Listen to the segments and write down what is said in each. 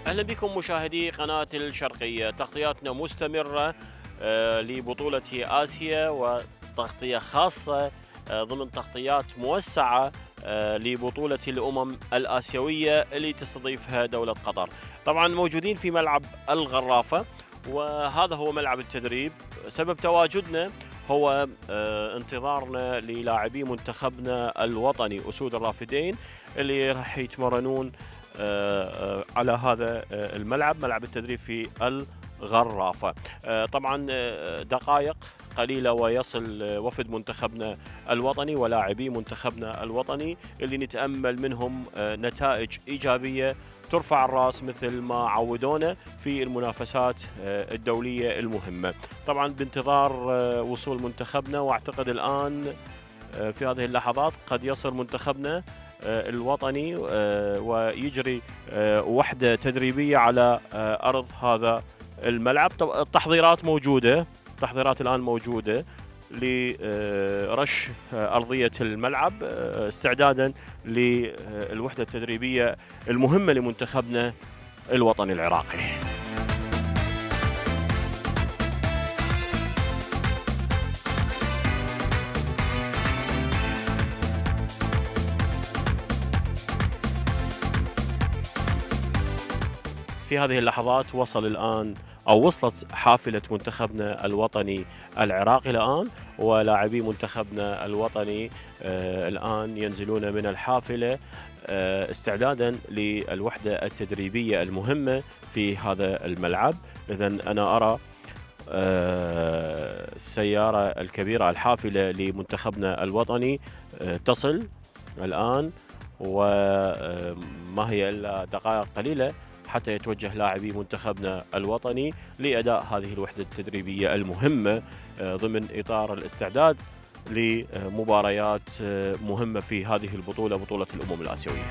أهلا بكم مشاهدي قناة الشرقية. تغطياتنا مستمرة لبطولة آسيا وتغطية خاصة ضمن تغطيات موسعة لبطولة الأمم الآسيوية اللي تستضيفها دولة قطر. طبعا موجودين في ملعب الغرافة، وهذا هو ملعب التدريب. سبب تواجدنا هو انتظارنا للاعبي منتخبنا الوطني أسود الرافدين اللي راح يتمرنون على هذا الملعب، ملعب التدريب في الغرافة. طبعا دقائق قليلة ويصل وفد منتخبنا الوطني ولاعبي منتخبنا الوطني اللي نتأمل منهم نتائج إيجابية ترفع الرأس مثل ما عودونا في المنافسات الدولية المهمة. طبعا بانتظار وصول منتخبنا، واعتقد الآن في هذه اللحظات قد يصل منتخبنا الوطني ويجري وحدة تدريبية على أرض هذا الملعب. التحضيرات موجودة، التحضيرات الآن موجودة لرش أرضية الملعب استعدادا للوحدة التدريبية المهمة لمنتخبنا الوطني العراقي. في هذه اللحظات وصل الآن أو وصلت حافلة منتخبنا الوطني العراقي الآن، ولاعبي منتخبنا الوطني الآن ينزلون من الحافلة استعدادا للوحدة التدريبية المهمة في هذا الملعب. إذن أنا أرى السيارة الكبيرة الحافلة لمنتخبنا الوطني تصل الآن، وما هي إلا دقائق قليلة حتى يتوجه لاعبي منتخبنا الوطني لأداء هذه الوحدة التدريبية المهمة ضمن إطار الاستعداد لمباريات مهمة في هذه البطولة، بطولة الأمم الآسيوية.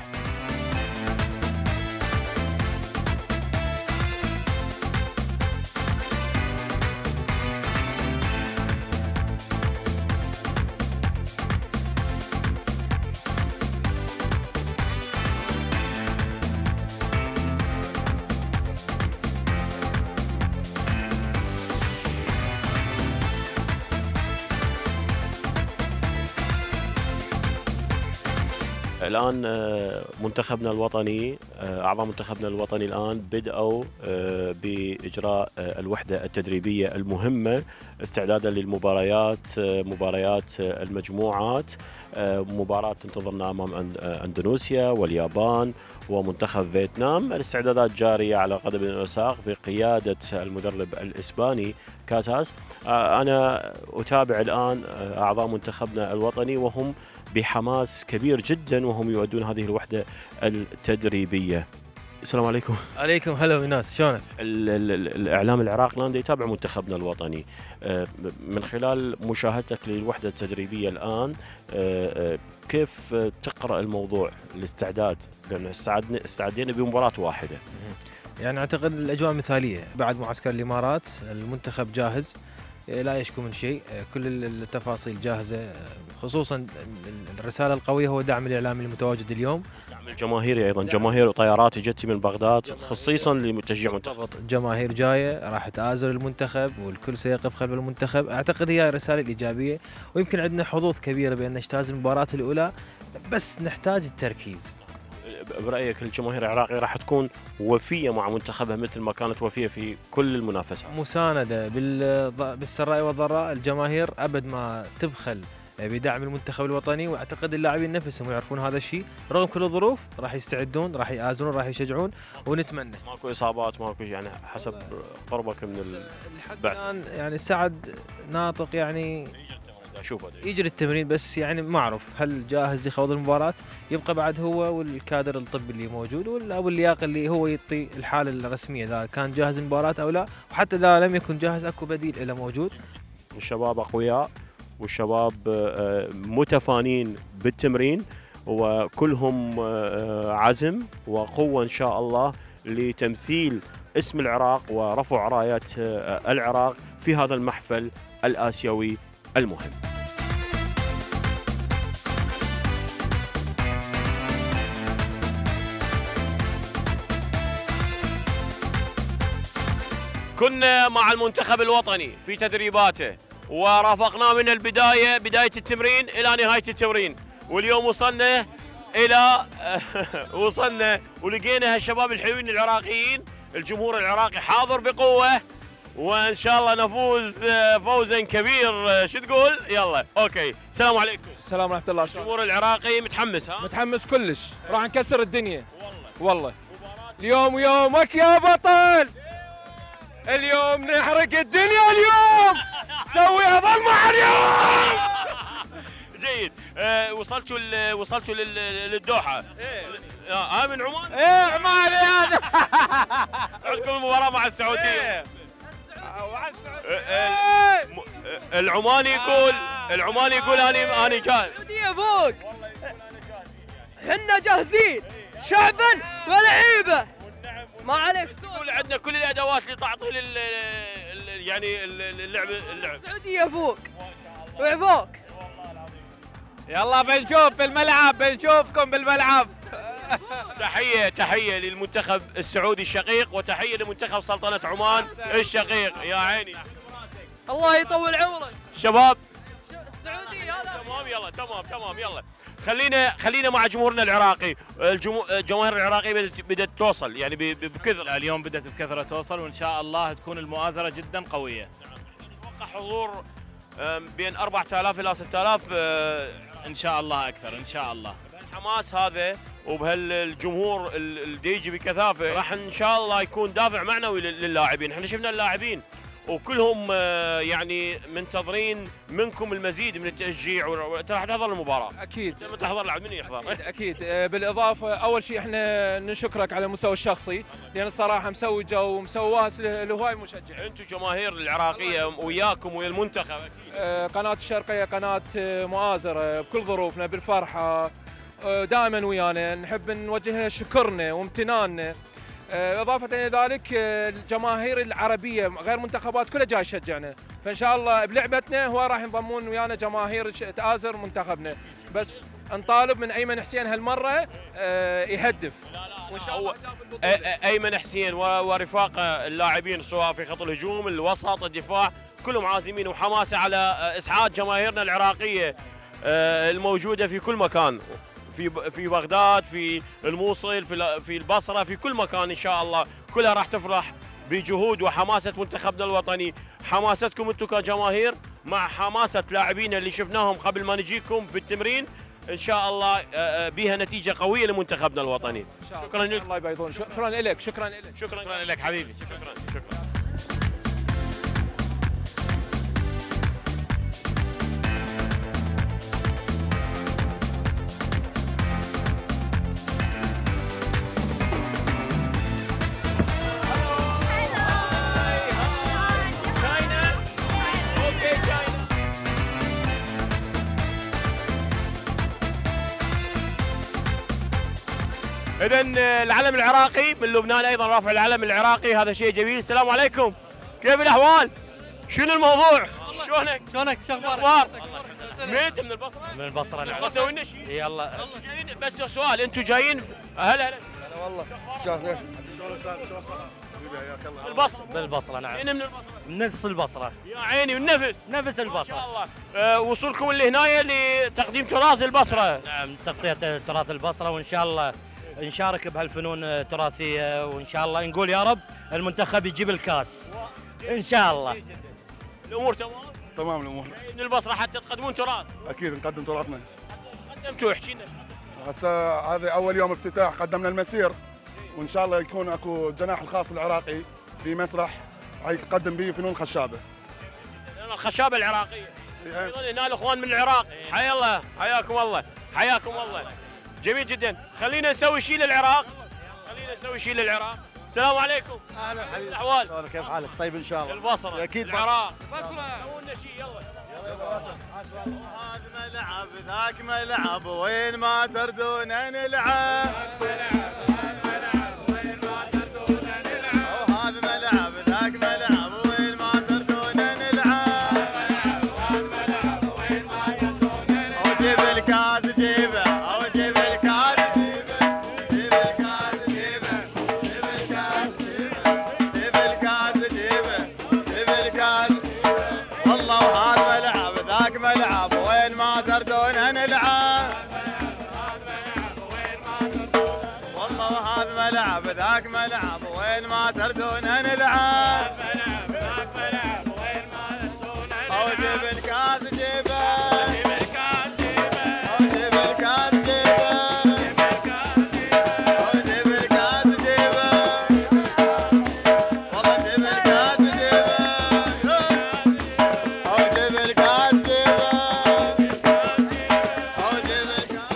الآن منتخبنا الوطني، أعضاء منتخبنا الوطني الآن بدأوا بإجراء الوحدة التدريبية المهمة استعدادا للمباريات، مباريات المجموعات. مباراة تنتظرنا أمام أندونيسيا واليابان ومنتخب فيتنام. الاستعدادات جارية على قدم وساق بقيادة المدرب الإسباني كاساس. أنا أتابع الآن أعضاء منتخبنا الوطني وهم بحماس كبير جدا وهم يؤدون هذه الوحدة التدريبية. السلام عليكم. عليكم هلا وناس، شلونك؟ الإعلام العراقي الآن يتابع منتخبنا الوطني. من خلال مشاهدتك للوحدة التدريبية الآن كيف تقرأ الموضوع الاستعداد؟ لأن استعدينا بمباراة واحدة. يعني أعتقد الأجواء مثالية بعد معسكر الإمارات، المنتخب جاهز لا يشكو من شيء، كل التفاصيل جاهزة، خصوصا الرسالة القوية هو دعم الإعلامي المتواجد اليوم، دعم الجماهيري أيضا، جماهير وطيارات جت من بغداد خصيصا لتشجيع المنتخب. جماهير جاية راح تآزر المنتخب والكل سيقف خلف المنتخب. أعتقد هي الرسالة الإيجابية، ويمكن عندنا حظوظ كبيرة بأن نجتاز المباراة الأولى، بس نحتاج التركيز. برأيك الجماهير العراقية راح تكون وفية مع منتخبها مثل ما كانت وفية في كل المنافسات؟ مساندة بالسراء والضراء، الجماهير أبد ما تبخل بدعم المنتخب الوطني، واعتقد اللاعبين نفسهم يعرفون هذا الشيء، رغم كل الظروف راح يستعدون، راح يآزرون، راح يشجعون، ونتمنى ماكو اصابات، ماكو يعني حسب قربك من الان يعني سعد ناطق يعني يجري التمرين، بس يعني ما اعرف هل جاهز يخوض المباراة. يبقى بعد هو والكادر الطبي اللي موجود او اللياقه اللي هو يعطي الحالة الرسمية اذا كان جاهز المباراة او لا، وحتى اذا لم يكن جاهز اكو بديل له موجود. الشباب اقوياء والشباب متفانين بالتمرين، وكلهم عزم وقوة إن شاء الله لتمثيل اسم العراق ورفع راية العراق في هذا المحفل الآسيوي المهم. كنا مع المنتخب الوطني في تدريباته ورافقناه من البداية، بداية التمرين إلى نهاية التمرين، واليوم وصلنا إلى وصلنا ولقينا هالشباب الحلوين العراقيين، الجمهور العراقي حاضر بقوة، وإن شاء الله نفوز فوزا كبير. شو تقول؟ يلا أوكي، السلام عليكم. السلام ورحمة الله. الجمهور العراقي متحمس؟ ها؟ متحمس كلش، راح نكسر الدنيا. والله اليوم يومك يا بطل، اليوم نحرق الدنيا، اليوم سويها ظلمة اليوم. جيد. وصلتوا للدوحة. من عمان؟ ايه عماني هذا. عندكم المباراة مع السعودية. العماني يقول أنا جاهز. السعودية فوق، حنا جاهزين شعبا ولعيبة، ما عليك يقول عندنا كل الأدوات لتعطي يعني اللعب. السعودية فوق وفوق. يلا بنشوف بالملعب، بنشوفكم بالملعب. تحية للمنتخب السعودي الشقيق، وتحية لمنتخب سلطنة عمان الشقيق. يا عيني الله يطول عمرك شباب. السعودية هذا تمام يلا، تمام يلا. خلينا مع جمهورنا العراقي. الجماهير العراقية بدأت توصل يعني بكثرة. اليوم بدأت بكثرة توصل، وإن شاء الله تكون المؤازرة جدا قوية. نتوقع حضور بين 4000 إلى 6000 إن شاء الله أكثر إن شاء الله. الحماس هذا وبهالجمهور اللي يجي بكثافة راح إن شاء الله يكون دافع معنوي للاعبين. احنا شفنا اللاعبين وكلهم يعني منتظرين منكم المزيد من التشجيع. انت راح تحضر المباراه اكيد. لما تحضر لاعب من يحضر؟ اكيد. بالاضافه اول شيء احنا نشكرك على المستوى الشخصي، لان الصراحه مسوي جو ومسوي واس لهواي مشجع. انتم جماهير العراقيه وياكم ويا المنتخب. قناه الشرقيه قناه مؤازره بكل ظروفنا، بالفرحه دائما ويانا، نحب نوجه لها شكرنا وامتناننا. إضافة إلى ذلك الجماهير العربية غير منتخبات كلها جاي تشجعنا، فإن شاء الله بلعبتنا هو راح ينضمون ويانا جماهير تآزر منتخبنا. بس نطالب من أيمن حسين هالمرة يهدف. وإن شاء الله أيمن حسين ورفاقه اللاعبين سواء في خط الهجوم، الوسط، الدفاع، كلهم عازمين وحماسة على إسعاد جماهيرنا العراقية الموجودة في كل مكان، في بغداد، في الموصل، في البصره، في كل مكان ان شاء الله كلها راح تفرح بجهود وحماسه منتخبنا الوطني. حماستكم انتم كجماهير مع حماسه لاعبينا اللي شفناهم قبل ما نجيكم بالتمرين، ان شاء الله بها نتيجه قويه لمنتخبنا الوطني. شكرا لك. الله يبيضون. شكرا لك. شكرا لك حبيبي. شكرا. إذا العلم العراقي من لبنان أيضا رافع العلم العراقي، هذا شيء جميل. السلام عليكم، كيف الأحوال؟ شنو الموضوع؟ شلونك؟ شو اخبارك؟ منين من البصرة؟ من البصرة نعم. سوي لنا شيء؟ يلا انتم جايين بس سؤال، انتم جايين هلا والله البصرة؟ بالبصرة نعم. من البصرة؟ من نفس البصرة. يا عيني والنفس نفس ما شاء البصرة. الله. وصولكم اللي هنا لتقديم تراث البصرة. نعم، تغطية تراث البصرة، وإن شاء الله نشارك بهالفنون التراثية، وإن شاء الله نقول يا رب المنتخب يجيب الكاس إن شاء الله. الأمور تمام؟ تمام الامور. من البصرة حتى تقدمون تراث. اكيد نقدم تراثنا. ايش قدمتوا؟ احكي لنا. هسه هذا اول يوم افتتاح، قدمنا المسير، وان شاء الله يكون اكو الجناح الخاص العراقي في مسرح يقدم به فنون خشابه. الخشابه العراقيه. ايضا هنا الاخوان من العراق. حيا الله، حياكم الله، حياكم الله. جميل جدا. خلينا نسوي شيء للعراق. السلام عليكم. اهلا حبيبي. الاحوال؟ كيف حالك؟ طيب ان شاء الله. البصره اكيد العراق. سووا لنا شيء يلا. هذا ملعب ذاك ملعب وين ما تردون نلعب. هذا ملعب ذاك ملعب وين ما تردون نلعب. وجيب الكاس جيبه، او جيب الكاس جيبه، جيب الكاس جيبه، جيب الكاس جيبه، جيب الكاس جيبه. ذاك ملعب وين ما تردون نلعب. او جيب الكاس جيبه، جيب الكاس جيبه، او جيب الكاس جيبه، او جيب الكاس جيبه، والله جيب الكاس جيبه، او جيب الكاس جيبه، او جيب الكاس.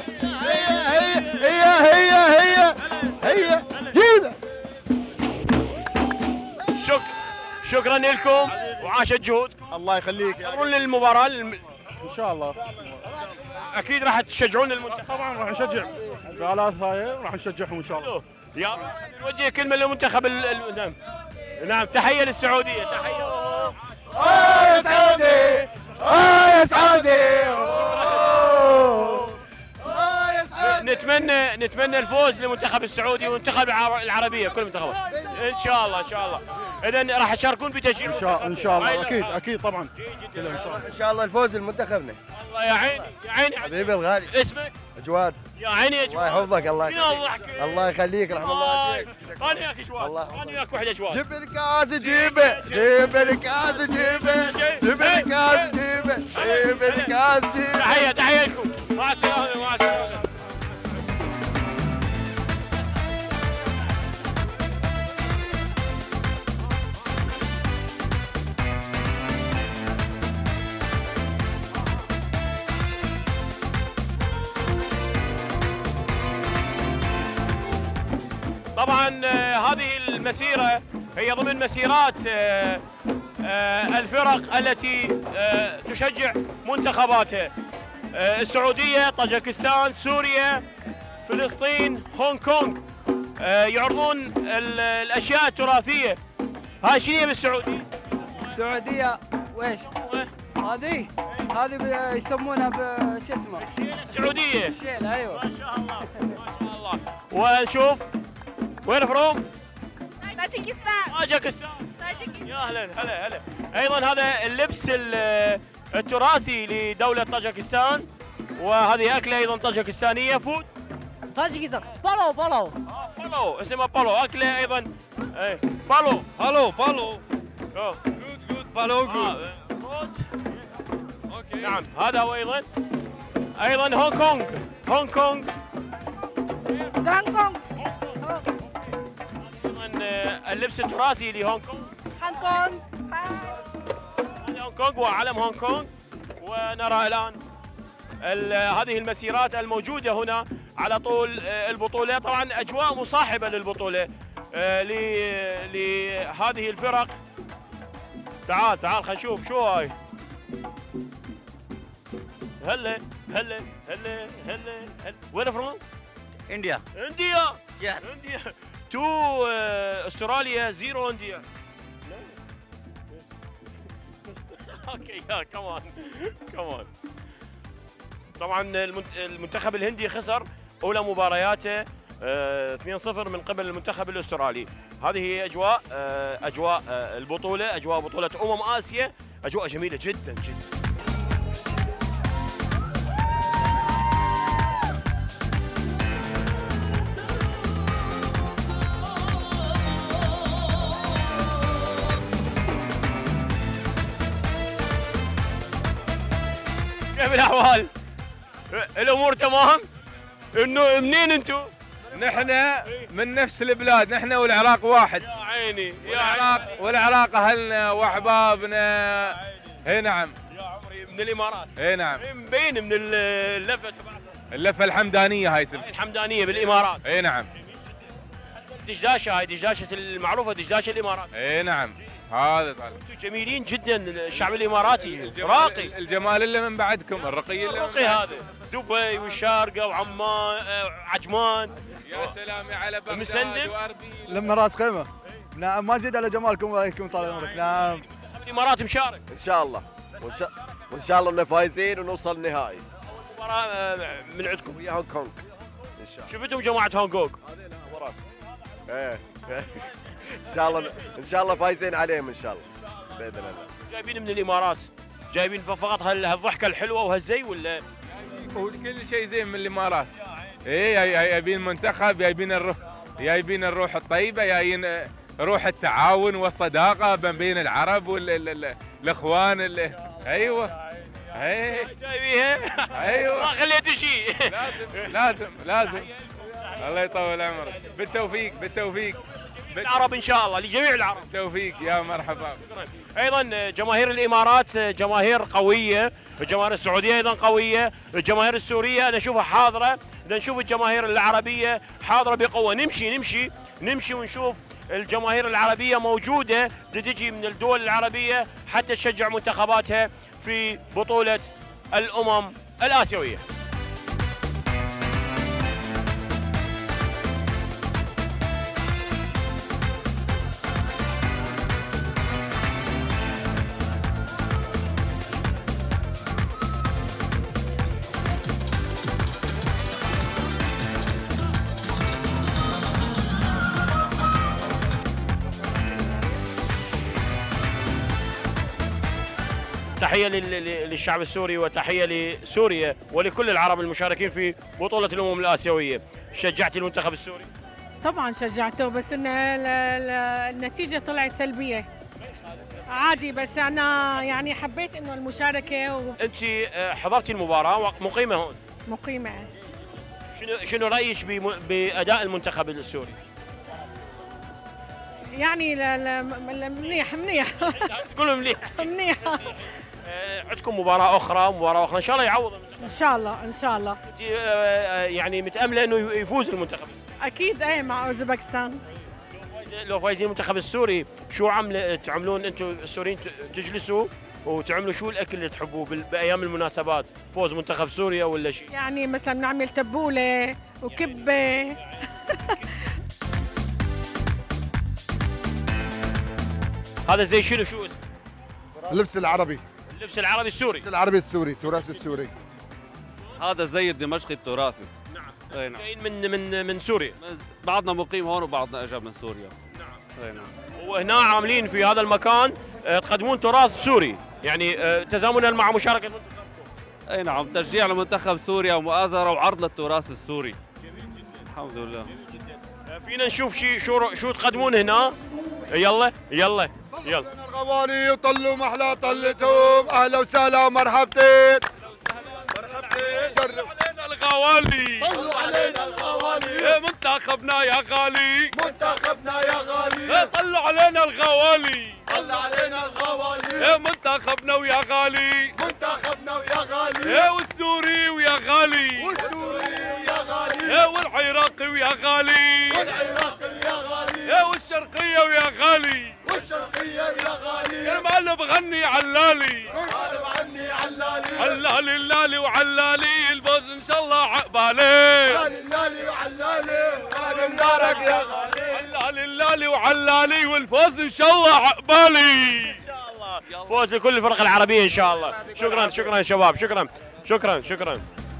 هي جيبه. شكرا لكم وعاش الجهود. الله يخليك. تمرون للمباراة ان شاء الله. اكيد راح تشجعون المنتخب. طبعا راح نشجع الآلات هاي، راح نشجعهم ان شاء الله. يا نوجه كلمة للمنتخب نعم تحية للسعودية. تحية يا سعودي، يا سعودي، نتمنى الفوز للمنتخب السعودي والمنتخب العربية كل المنتخبات ان شاء الله. ان شاء الله. اذا راح تشاركون بتشجيع ان شاء الله. اكيد طبعا. ان شاء الله الفوز للمنتخبنا. الله يا عيني يا عيني حبيبي الغالي. اسمك؟ جواد. يا عيني يا الله جواد. يحفظك. الله يخليك. الله يخليك. رحم الله عليك. انا وياك جواد. انا وياك وحده جواد. جيب الكاس جيبه، جيب الكاس جيبه، جيب الكاس جيبه، جيب الكاس جيبه. تحية لكم. مع السلامة. مع السلامة. طبعا هذه المسيرة هي ضمن مسيرات الفرق التي تشجع منتخباتها. السعودية، طاجكستان، سوريا، فلسطين، هونغ كونغ يعرضون الأشياء التراثية. هاي شنو هي بالسعودية؟ السعودية ويش؟ هذه يسمونها شو اسمه؟ الشيلة السعودية. الشيلة ايوه. ما شاء الله ما شاء الله. ونشوف وين فروم؟ طاجكستان. يا هلا. ايضا هذا اللبس التراثي لدولة طاجكستان، وهذه أكلة أيضا طاجكستانية. فود طاجكستان. بالو بالو اسمها بالو. أكلة أيضا بالو. بالو جود بالو جود. اوكي. نعم هذا هو ايضا هونغ كونغ. ايضا اللبس التراثي لهونغ كونغ. هذا هونغ كونغ وعلم هونغ كونغ. ونرى الان هذه المسيرات الموجودة هنا على طول البطولة. طبعا أجواء مصاحبة للبطولة لهذه الفرق. تعال خلينا نشوف شو هاي. هلا وين فروم؟ انديا. يس. انديا 2 استراليا 0 انديا. اوكي كمان. طبعا المنتخب الهندي خسر اولى مبارياته 2-0 من قبل المنتخب الاسترالي. هذه هي اجواء البطوله، اجواء بطوله اسيا، اجواء جميله جدا. كيف الاحوال؟ الامور تمام؟ انه منين انتم؟ نحن من نفس البلاد، نحن والعراق واحد. يا عيني والعراق اهلنا واحبابنا. اي نعم. يا عمري من الامارات. اي نعم. مبين من اللفه تبعتها. اللفه الحمدانيه هاي الحمدانيه بالامارات. اي نعم. دشداشه، هاي دشداشه المعروفه، دشداشه الامارات. اي نعم. هذا طالع. انتم جميلين جدا الشعب الاماراتي. راقي. الجمال اللي من بعدكم، الرقي اللي الرقي هذا. دبي والشارقه وعمان عجمان. يا سلامي على بغداد مسندم واربيل. لما راس خيمه. نعم ما نزيد على جمالكم وعليكم طال عمرك. نعم. الامارات مشارك ان شاء الله. وان شاء الله اننا فايزين ونوصل النهائي. مباراه من عندكم ويا هونغ كونغ ان شاء الله. شفتم جماعه هونغ كونغ؟ هذول وراك. ايه ان شاء الله فايزين عليهم ان شاء الله باذن الله. جايبين من الامارات، جايبين فقط هالضحكه الحلوه وهالزي ولا؟ وكل شيء زين من الامارات. ايه جايبين منتخب، جايبين جايبين الروح الطيبه، جايين روح التعاون والصداقه ما بين العرب والاخوان. ايوه جايبيها. ايوه ما خليت شيء. لازم الله يطول عمرك. بالتوفيق العرب ان شاء الله، لجميع العرب. بالتوفيق يا مرحبا. ايضا جماهير الامارات جماهير قويه، الجماهير السعوديه ايضا قويه، الجماهير السوريه انا اشوفها حاضره، نشوف الجماهير العربيه حاضره بقوه. نمشي ونشوف الجماهير العربيه موجوده تجي من الدول العربيه حتى تشجع منتخباتها في بطوله الامم الاسيويه. تحية للشعب السوري وتحية لسوريا ولكل العرب المشاركين في بطولة الأمم الآسيوية. شجعتي المنتخب السوري؟ طبعا شجعته، بس إن النتيجة طلعت سلبية. عادي، بس أنا يعني حبيت إنه المشاركة أنت حضرتي المباراة مقيمة هون؟ مقيمة. شنو رأيك بأداء المنتخب السوري؟ يعني منيح كله منيح. عندكم مباراة أخرى إن شاء الله يعوض إن شاء الله. أنت يعني متأملة إنه يفوز المنتخب؟ أكيد مع أوزبكستان. لو فايزين المنتخب السوري شو تعملون أنتم السوريين؟ تجلسوا وتعملوا شو الأكل اللي تحبوه بأيام المناسبات؟ فوز منتخب سوريا ولا شيء؟ يعني مثلا نعمل تبولة وكبة. هذا زي شنو شو اسمه؟ اللبس العربي السوري. التراث السوري. هذا زي الدمشقي التراثي. نعم. اي نعم. جايين من سوريا. بعضنا مقيم هون وبعضنا اجى من سوريا. نعم. اي نعم. وهنا عاملين في هذا المكان تقدمون تراث سوري، يعني تزامنا مع مشاركة منتخبكم. اي نعم، تشجيع لمنتخب سوريا ومؤازرة وعرض للتراث السوري. الحمد لله. فينا نشوف شو تقدمون هنا؟ يلا الغواني وطلوا محلى طلتهم. اهلا وسهلا ومرحبتين. طلوا علينا الغوالي. يا منتخبنا يا غالي. طلوا علينا الغوالي. يا منتخبنا ويا غالي. يا والسوري ويا غالي. يا والعراقي ويا غالي. يا والشرقية ويا غالي. يا معلم غني علالي. علالي وعلالي الفوز ان شاء الله عقبالي. علالي وعلالي والفوز ان شاء الله عقبالي. ان شاء الله فوز لكل الفرق العربية ان شاء الله. شكرا شباب، شكرا.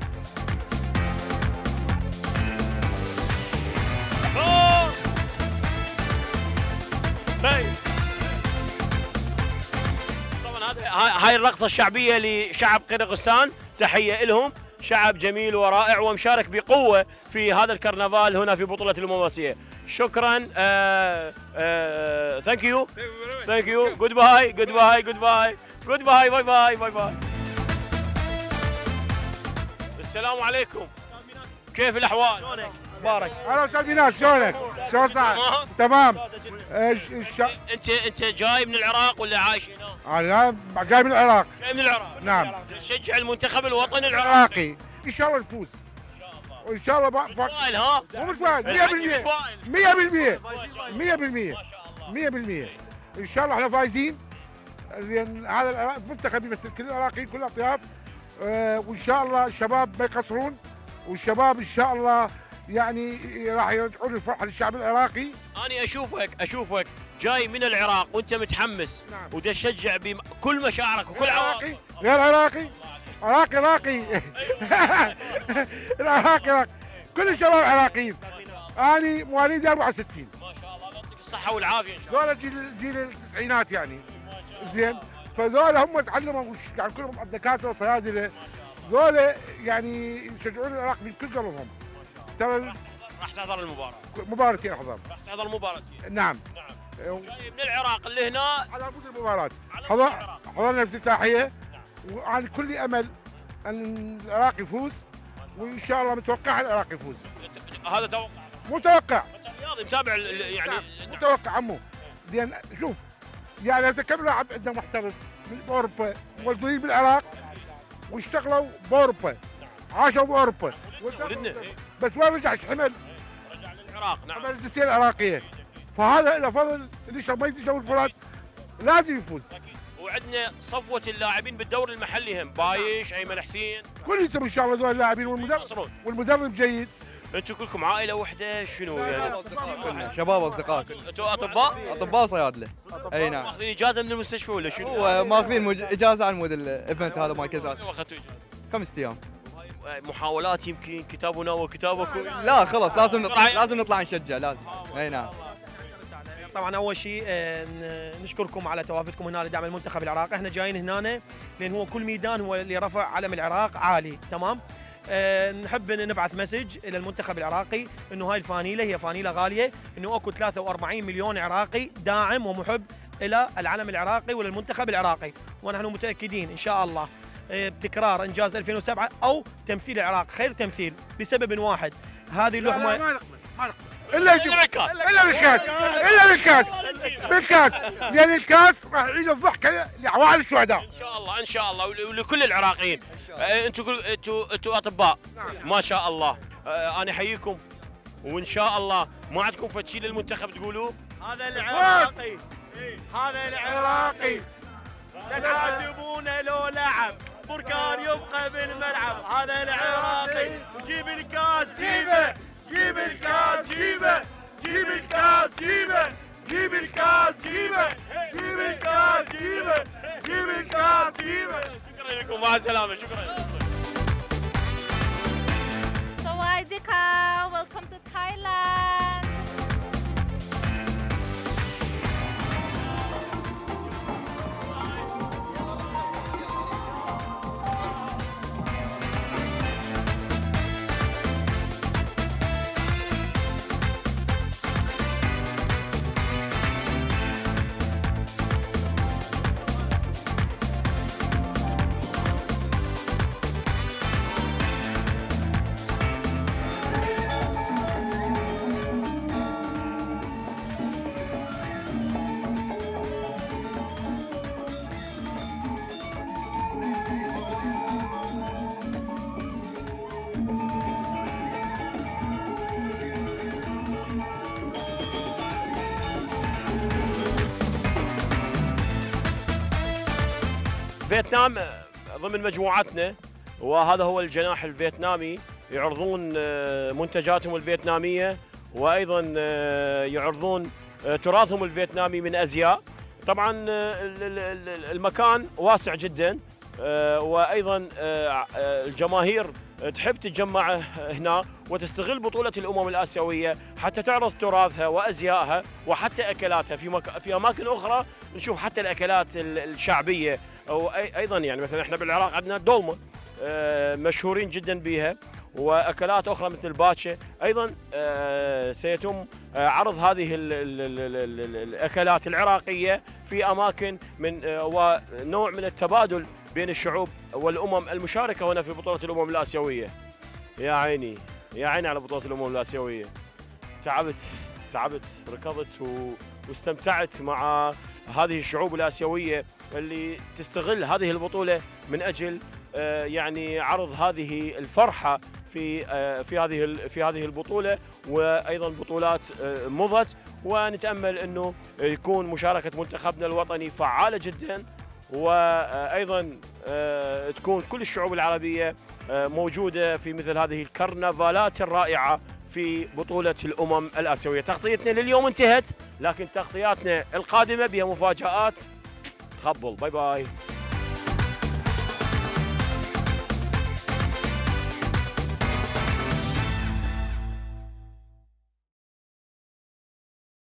طبعا هاي الرقصة الشعبية لشعب قرقستان، تحية لهم، شعب جميل ورائع ومشارك بقوة في هذا الكرنفال هنا في بطولة الأمم الآسيوية. شكرا. ثانك يو. جود باي. باي. السلام عليكم. كيف الأحوال؟ شلونك؟ مبارك. اهلا وسهلا بناس، شلونك؟ شلون صار؟ تمام. انت جاي من العراق ولا عايش هنا؟ انا جاي من العراق. نعم. تشجع المنتخب الوطني العراقي. ان شاء الله نفوز. وان شاء الله فايل ها؟ مو مش فايل 100%. 100%. ان شاء الله احنا فايزين، لان هذا العراق منتخب يمثل كل العراقيين كل الاطياف. وان شاء الله الشباب ما يقصرون، والشباب ان شاء الله يعني راح يرجعون الفرحه للشعب العراقي. انا اشوفك جاي من العراق وانت متحمس. نعم. ودا تشجع بكل مشاعرك وكل عواطفك. غير عراقي. العراقي كل الشباب عراقيين. انا مواليد 64. ما شاء الله يعطيك الصحه والعافيه ان شاء الله. ذولا جيل التسعينات يعني. زين، فذولا هم تعلموا يعني كلهم الدكاتره والصيادله، ذولا يعني يشجعون العراق من كل قلبهم. ترى راح تحضر المباراه؟ مباراتين احضر. راح تحضر مباراتين؟ نعم. جاي من العراق اللي هنا على مود المباراه. حضرنا افتتاحيه وعن كل امل ان العراق يفوز، وان شاء الله متوقع العراق يفوز. هذا توقع؟ متوقع. انت رياضي متابع يعني متوقع عمو. لان شوف يعني هسه كم لاعب عندنا محترف من اوروبا موجودين بالعراق واشتغلوا باوروبا، عاشوا باوروبا بس وين رجع حمل؟ رجع للعراق. نعم. حمل الجنسيه العراقيه، فهذا له فضل اللي يشرب مي يشرب الفرات لازم يفوز. وعندنا صفوه اللاعبين بالدوري المحلي هم بايش، ايمن حسين، كلهم ان شاء الله ذول اللاعبين والمدرب جيد. انتم كلكم عائله واحده شنو يعني؟ شباب اصدقاء. انتم اطباء؟ اطباء صيادله. اي نعم. ماخذين اجازه من المستشفى ولا شنو؟ هو ماخذين اجازه عن مود الايفنت هذا مال كزاز. شنو اخذتوا اجازه؟ 5 ايام. محاولات يمكن كتابنا وكتابكم. لا خلص لازم نطلع نشجع لازم. اي نعم. طبعا اول شيء نشكركم على تواجدكم هنا لدعم المنتخب العراقي، احنا جايين هنا لان هو كل ميدان هو اللي رفع علم العراق عالي، تمام؟ نحب نبعث مسج الى المنتخب العراقي انه هاي الفانيله هي فانيله غاليه، انه اكو 43 مليون عراقي داعم ومحب الى العلم العراقي وللمنتخب العراقي، ونحن متاكدين ان شاء الله بتكرار انجاز 2007 او تمثيل العراق خير تمثيل لسبب واحد، هذه اللحمه ما نقبل الا بالكاس بالكاس لان الكاس راح يعيد الضحكه لعوائل الشهداء ان شاء الله ان شاء الله ولكل العراقيين. انتم اطباء ما شاء الله. انا احييكم وان شاء الله ما عندكم فشي للمنتخب تقولوه. هذا العراقي هذا العراقي لا تعاتبونه لو لعب، بركان يبقى بالملعب. هذا العراقي وجيب الكاس جيبه، جيب الكاس جيبه، جيب الكاس جيبه، جيب الكاس جيبه، جيب الكاس جيبه، جيب الكاس جيبه. شكرا لكم، مع السلامه. شكرا. Sawadika, welcome to Thailand. فيتنام ضمن مجموعتنا، وهذا هو الجناح الفيتنامي، يعرضون منتجاتهم الفيتنامية وأيضا يعرضون تراثهم الفيتنامي من أزياء. طبعا المكان واسع جدا، وأيضا الجماهير تحب تتجمع هنا وتستغل بطولة الأمم الآسيوية حتى تعرض تراثها وأزيائها وحتى أكلاتها. في أماكن أخرى نشوف حتى الأكلات الشعبية، أو أيضا يعني مثلا احنا بالعراق عندنا دولمة مشهورين جدا بها، واكلات اخرى مثل الباتشا. ايضا سيتم عرض هذه الاكلات العراقيه في اماكن من ونوع من التبادل بين الشعوب والامم المشاركه هنا في بطوله الامم الاسيويه. يا عيني يا عيني على بطوله الامم الاسيويه. تعبت ركضت واستمتعت مع هذه الشعوب الاسيويه اللي تستغل هذه البطوله من اجل يعني عرض هذه الفرحه في هذه البطوله، وايضا بطولات مضت. ونتامل انه يكون مشاركه منتخبنا الوطني فعاله جدا، وايضا تكون كل الشعوب العربيه موجوده في مثل هذه الكرنفالات الرائعه في بطوله الامم الاسيويه. تغطيتنا لليوم انتهت، لكن تغطياتنا القادمه بها مفاجات. تخبل. باي باي.